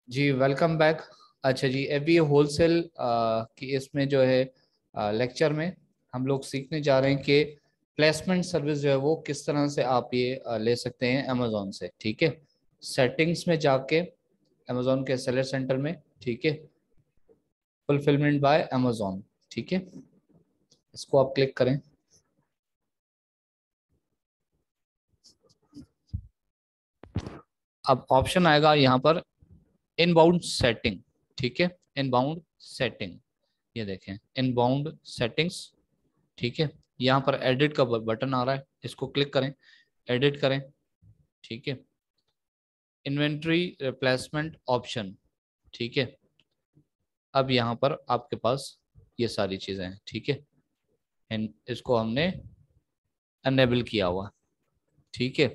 जी welcome back. अच्छा जी, अभी wholesale की इसमें जो है लेक्चर में हम लोग सीखने जा रहे हैं कि प्लेसमेंट सर्विस जो है वो किस तरह से आप ये ले सकते हैं अमेजोन से। ठीक है, सेटिंग्स में जाके अमेजोन के सेलर सेंटर में, ठीक है, फुलफिलमेंट बाय अमेजोन, ठीक है, इसको आप क्लिक करें। अब ऑप्शन आएगा यहाँ पर इनबाउंड सेटिंग, ठीक है, इनबाउंड सेटिंग, ये देखें इनबाउंड सेटिंग्स, ठीक है। यहाँ पर एडिट का बटन आ रहा है, इसको क्लिक करें, एडिट करें, ठीक है। इन्वेंट्री रिप्लेसमेंट ऑप्शन, ठीक है। अब यहाँ पर आपके पास ये सारी चीजें हैं, ठीक है, इसको हमने अनेबल किया हुआ, ठीक है।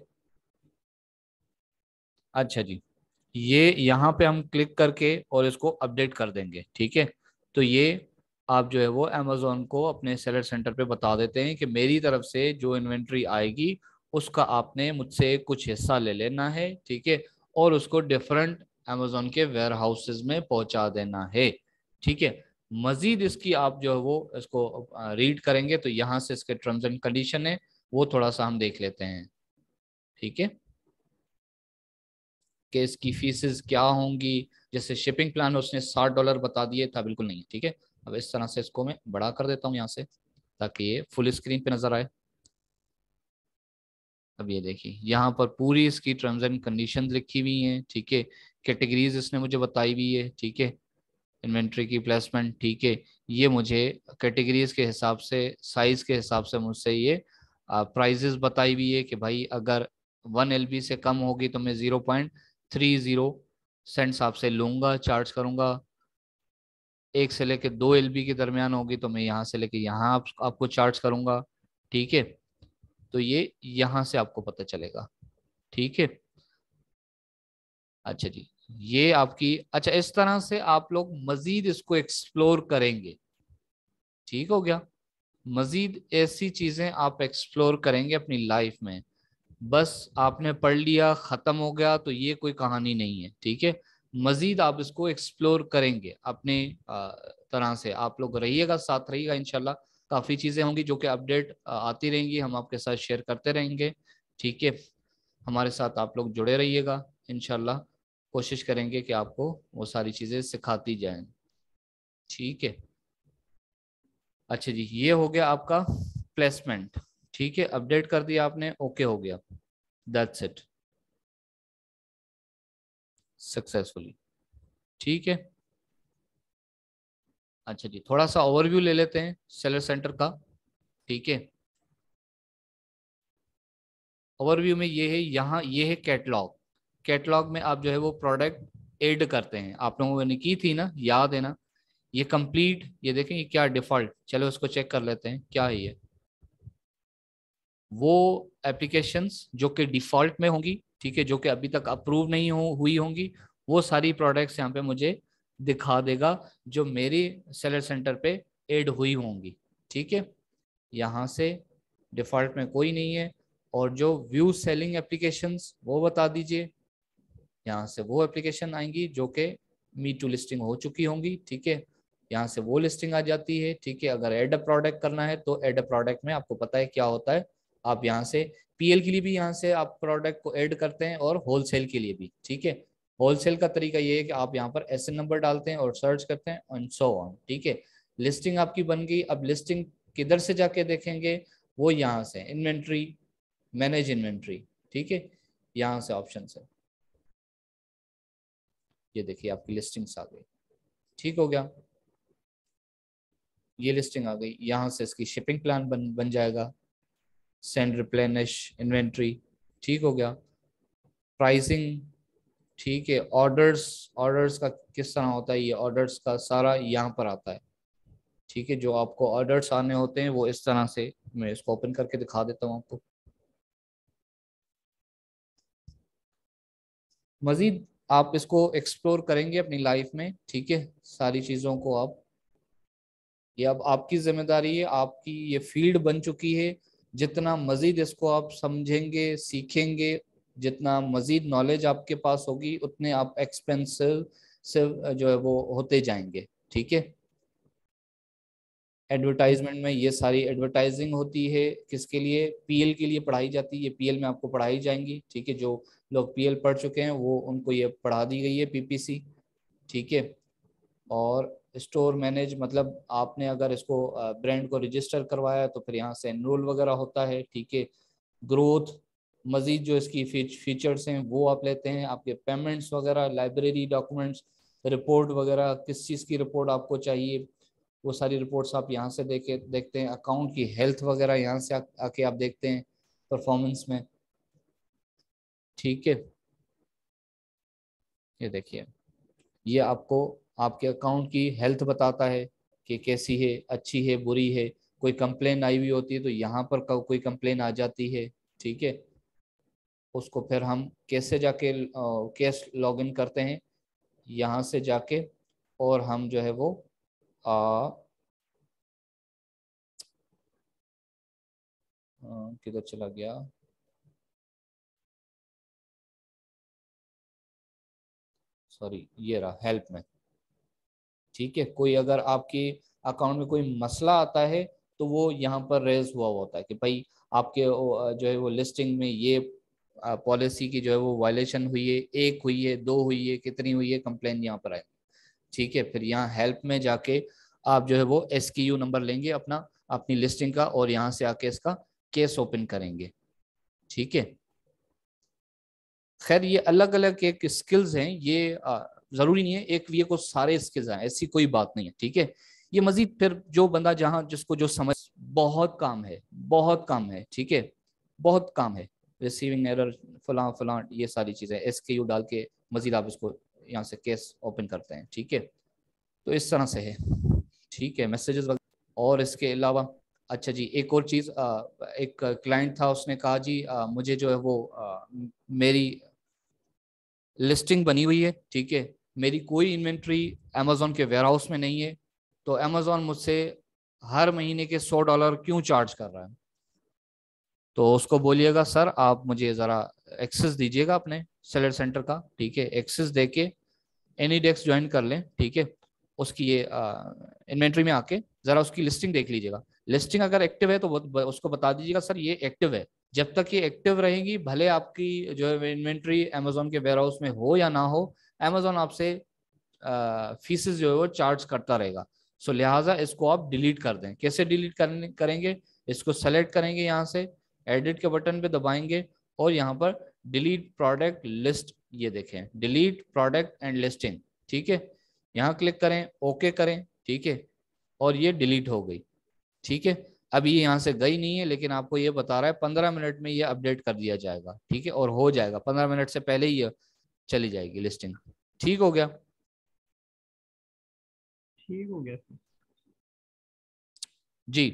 अच्छा जी, ये यहाँ पे हम क्लिक करके और इसको अपडेट कर देंगे, ठीक है। तो ये आप जो है वो अमेजोन को अपने सेलर सेंटर पे बता देते हैं कि मेरी तरफ से जो इन्वेंट्री आएगी उसका आपने मुझसे कुछ हिस्सा ले लेना है, ठीक है, और उसको डिफरेंट अमेजोन के वेयर हाउसेज में पहुंचा देना है, ठीक है। मजीद इसकी आप जो है वो इसको रीड करेंगे तो यहाँ से इसके टर्म्स एंड कंडीशन है वो थोड़ा सा हम देख लेते हैं, ठीक है, कि इसकी फीसेस क्या होंगी। जैसे शिपिंग प्लान उसने $60 बता दिए था, बिल्कुल नहीं, ठीक है। अब इस तरह से इसको मैं बड़ा कर देता हूँ यहाँ से ताकि ये फुल स्क्रीन पे नजर आए। अब ये देखिए यहाँ पर पूरी इसकी टर्म्स एंड कंडीशंस लिखी हुई हैं, ठीक है। कैटेगरीज इसने मुझे बताई हुई है, ठीक है, इन्वेंट्री की प्लेसमेंट, ठीक है। ये मुझे कैटेगरीज के हिसाब से, साइज के हिसाब से मुझसे ये प्राइजेस बताई हुई है कि भाई अगर 1 LB से कम होगी तो मैं 0.30 सेंट्स आपसे लूंगा, चार्ज करूंगा। 1 से लेके 2 LB के दरमियान होगी तो मैं यहाँ से लेके यहाँ आपको चार्ज करूंगा, ठीक है। तो ये यहाँ से आपको पता चलेगा, ठीक है। अच्छा जी, ये आपकी, अच्छा इस तरह से आप लोग मजीद इसको एक्सप्लोर करेंगे, ठीक हो गया। मजीद ऐसी चीजें आप एक्सप्लोर करेंगे अपनी लाइफ में। बस आपने पढ़ लिया खत्म हो गया तो ये कोई कहानी नहीं है, ठीक है। मजीद आप इसको एक्सप्लोर करेंगे अपने तरह से। आप लोग रहिएगा, साथ रहिएगा, इंशाल्लाह काफी चीजें होंगी जो कि अपडेट आती रहेंगी, हम आपके साथ शेयर करते रहेंगे, ठीक है। हमारे साथ आप लोग जुड़े रहिएगा, इंशाल्लाह कोशिश करेंगे कि आपको वो सारी चीजें सिखाती जाएं, ठीक है। अच्छा जी, ये हो गया आपका प्लेसमेंट, ठीक है, अपडेट कर दिया आपने, ओके हो गया, दैट्स इट, सक्सेसफुली, ठीक है। अच्छा जी, थोड़ा सा ओवरव्यू ले लेते हैं सेलर सेंटर का, ठीक है। ओवरव्यू में ये है, यहाँ ये है कैटलॉग। कैटलॉग में आप जो है वो प्रोडक्ट ऐड करते हैं, आप लोगों ने की थी ना, याद है ना। ये कंप्लीट, ये देखें ये क्या डिफॉल्ट, चलो इसको चेक कर लेते हैं क्या है ये। वो एप्लीकेशंस जो कि डिफॉल्ट में होंगी, ठीक है, जो कि अभी तक अप्रूव नहीं हुई होंगी, वो सारी प्रोडक्ट्स यहाँ पे मुझे दिखा देगा जो मेरी सेलर सेंटर पे ऐड हुई होंगी, ठीक है। यहाँ से डिफॉल्ट में कोई नहीं है। और जो व्यू सेलिंग एप्लीकेशंस वो बता दीजिए, यहाँ से वो एप्लीकेशन आएंगी जो कि मी टू लिस्टिंग हो चुकी होंगी, ठीक है। यहाँ से वो लिस्टिंग आ जाती है, ठीक है। अगर एड अ प्रोडक्ट करना है तो एड अ प्रोडक्ट में आपको पता है क्या होता है, आप यहाँ से पीएल के लिए भी यहाँ से आप प्रोडक्ट को ऐड करते हैं और होलसेल के लिए भी, ठीक है। होलसेल का तरीका ये है कि आप यहाँ पर एसएन नंबर डालते हैं और सर्च करते हैं एंड सो ऑन, ठीक है। लिस्टिंग आपकी बन गई। अब लिस्टिंग किधर से जाके देखेंगे, वो यहाँ से इन्वेंट्री, मैनेज इन्वेंट्री, ठीक है, यहाँ से ऑप्शन है। ये देखिए आपकी लिस्टिंग्स आ गई, ठीक हो गया। ये लिस्टिंग आ गई, यहाँ से इसकी शिपिंग प्लान बन जाएगा, सेंड रिप्लेनिश इन्वेंट्री, ठीक हो गया। प्राइसिंग, ठीक है। ऑर्डर्स, ऑर्डर्स का किस तरह होता है, ये ऑर्डर्स का सारा यहाँ पर आता है, ठीक है। जो आपको ऑर्डर्स आने होते हैं वो इस तरह से, मैं इसको ओपन करके दिखा देता हूँ आपको। मजीद आप इसको एक्सप्लोर करेंगे अपनी लाइफ में, ठीक है, सारी चीज़ों को आप, ये अब आपकी जिम्मेदारी है, आपकी ये फील्ड बन चुकी है। जितना मजीद इसको आप समझेंगे, सीखेंगे, जितना मजीद नॉलेज आपके पास होगी उतने आप एक्सपेंसिव से जो है वो होते जाएंगे। ठीक है, एडवर्टाइजमेंट में ये सारी एडवर्टाइजिंग होती है, किसके लिए? पीएल के लिए पढ़ाई जाती है, ये पीएल में आपको पढ़ाई जाएंगी। ठीक है, जो लोग पीएल पढ़ चुके हैं वो उनको ये पढ़ा दी गई है पीपीसी। ठीक है, और स्टोर मैनेज मतलब आपने अगर इसको ब्रांड को रजिस्टर करवाया है तो फिर यहाँ से एनरोल वगैरह होता है। ठीक है, ग्रोथ, मजीद जो इसकी फीचर्स हैं वो आप लेते हैं, आपके पेमेंट्स वगैरह, लाइब्रेरी डॉक्यूमेंट्स, रिपोर्ट वगैरह, किस चीज़ की रिपोर्ट आपको चाहिए वो सारी रिपोर्ट्स आप यहाँ से देखते हैं। अकाउंट की हेल्थ वगैरह यहाँ से आके आप देखते हैं परफॉर्मेंस में। ठीक है, ये देखिए, ये आपको आपके अकाउंट की हेल्थ बताता है कि कैसी है, अच्छी है, बुरी है। कोई कंप्लेन आई हुई होती है तो यहाँ पर कोई कंप्लेन आ जाती है। ठीक है, उसको फिर हम कैसे जाके केस लॉगिन करते हैं, यहाँ से जाके, और हम जो है वो किधर चला गया, सॉरी, ये रहा हेल्प में। ठीक है, कोई अगर आपके अकाउंट में कोई मसला आता है तो वो यहाँ पर रेज हुआ होता है कि भाई आपके जो है वो लिस्टिंग में ये पॉलिसी की जो है वो वायलेशन हुई है, एक हुई है, दो हुई है, कितनी हुई है, कंप्लेन यहाँ पर आए। ठीक है, फिर यहाँ हेल्प में जाके आप जो है वो एसक्यू नंबर लेंगे अपना, अपनी लिस्टिंग का, और यहाँ से आके इसका केस ओपन करेंगे। ठीक है, खैर ये अलग अलग एक स्किल्स हैं, ये जरूरी नहीं है एक ये को सारे स्किल्स हैं, ऐसी कोई बात नहीं है। ठीक है, ये मजीद फिर जो बंदा जहां जिसको जो समझ, बहुत काम है, बहुत काम है। ठीक है, बहुत काम है, रिसीविंग एरर, फलां फलां, ये सारी चीजें एसक्यू डाल के मजीद आप इसको यहाँ से केस ओपन करते हैं। ठीक है, तो इस तरह से है। ठीक है, मैसेजेस और इसके अलावा, अच्छा जी, एक और चीज़, एक क्लाइंट था, उसने कहा जी मुझे जो है वो मेरी लिस्टिंग बनी हुई है। ठीक है, मेरी कोई इन्वेंट्री अमेजोन के वेयरहाउस में नहीं है, तो अमेजोन मुझसे हर महीने के $100 क्यों चार्ज कर रहा है? तो उसको बोलिएगा सर आप मुझे ज़रा एक्सेस दीजिएगा अपने सेलर सेंटर का। ठीक है, एक्सेस देके एनी डेस्क ज्वाइन कर लें। ठीक है, उसकी ये इन्वेंट्री में आके ज़रा उसकी लिस्टिंग देख लीजिएगा। लिस्टिंग अगर एक्टिव है तो उसको बता दीजिएगा सर ये एक्टिव है। जब तक ये एक्टिव रहेगी, भले आपकी जो है इन्वेंट्री अमेजोन के वेयर हाउस में हो या ना हो, अमेजोन आपसे फीसेस जो है वो चार्ज करता रहेगा। सो लिहाजा इसको आप डिलीट कर दें। कैसे डिलीट करेंगे? इसको सेलेक्ट करेंगे, यहाँ से एडिट के बटन पे दबाएंगे, और यहाँ पर डिलीट प्रोडक्ट लिस्ट, ये देखें डिलीट प्रोडक्ट एंड लिस्टिंग। ठीक है, यहाँ क्लिक करें, ओके करें। ठीक है, और ये डिलीट हो गई। ठीक है, अब ये यहाँ से गई नहीं है, लेकिन आपको ये बता रहा है 15 मिनट में ये अपडेट कर दिया जाएगा। ठीक है, और हो जाएगा 15 मिनट से पहले ही ये चली जाएगी लिस्टिंग। ठीक हो गया? ठीक हो गया सर। जी,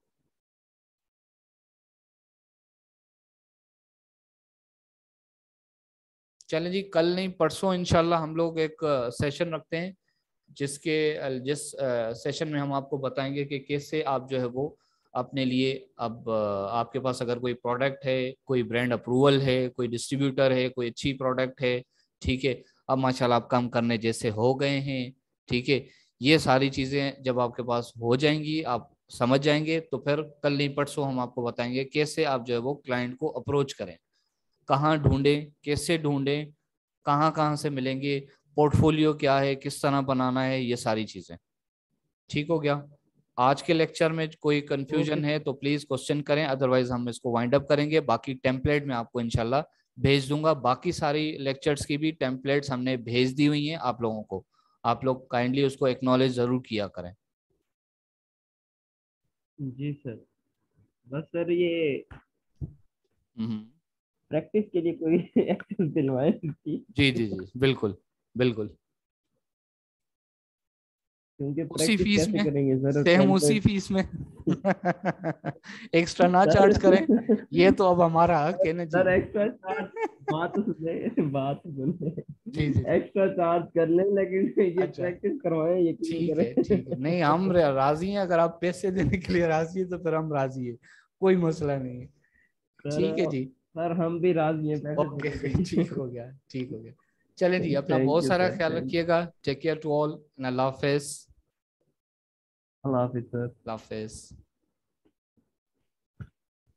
चलें जी, कल नहीं परसों इंशाल्लाह हम लोग एक सेशन रखते हैं, जिस सेशन में हम आपको बताएंगे कि कैसे आप जो है वो अपने लिए, अब आपके पास अगर कोई प्रोडक्ट है, कोई ब्रांड अप्रूवल है, कोई डिस्ट्रीब्यूटर है, कोई अच्छी प्रोडक्ट है। ठीक है, अब माशाल्लाह आप काम करने जैसे हो गए हैं। ठीक है, ये सारी चीज़ें जब आपके पास हो जाएंगी, आप समझ जाएंगे, तो फिर कल नहीं परसों हम आपको बताएंगे कैसे आप जो है वो क्लाइंट को अप्रोच करें, कहाँ ढूंढें, कैसे ढूंढें, कहाँ कहाँ से मिलेंगे, पोर्टफोलियो क्या है, किस तरह बनाना है, ये सारी चीज़ें। ठीक हो गया? आज के लेक्चर में कोई ओके। कंफ्यूजन है तो प्लीज क्वेश्चन करें, अदरवाइज हम इसको वाइंड अप करेंगे। बाकी टेम्पलेट में आपको इंशाल्लाह भेज दूंगा, बाकी सारी लेक्चर्स की भी टेम्पलेट्स हमने भेज दी हुई हैं आप लोगों को। आप लोग काइंडली उसको एक्नॉलेज जरूर किया करें। जी सर। बस सर ये हम्म। प्रैक्टिस के लिए कोई एक्सेस दिलवाए थी, जी जी जी, बिल्कुल बिल्कुल, क्योंकि उसी प्रैक्टिस फीस कैसे में, करेंगे सर सेम उसी टेम्पलेट। फीस में। एक्स्ट्रा ना सर चार्ज करें, ये तो अब हमारा हक है ना जी। सर एक्स्ट्रा चार्ज, बात सुने जी जी जी, एक्स्ट्रा चार्ज कर लें, लेकिन ये अच्छा, प्रैक्टिस करवाएं ये क्यों ठीक है ठीक है, नहीं हम करें। राजी हैं, अगर आप पैसे देने के लिए राजी है तो फिर हम राजी है, कोई मसला नहीं है। सर ठीक है जी, सर हम भी राजी हैं पैसे ओके देने के लिए। ठीक हो गया, ठीक हो गया। चलें जी, अपना थैंक बहुत यू सारा सर, ख्याल थैंक। रखिएगा। टेक केयर टू ऑल, अल्लाह हाफिज। अल्लाह हाफिज सर। अल्लाह हाफिज।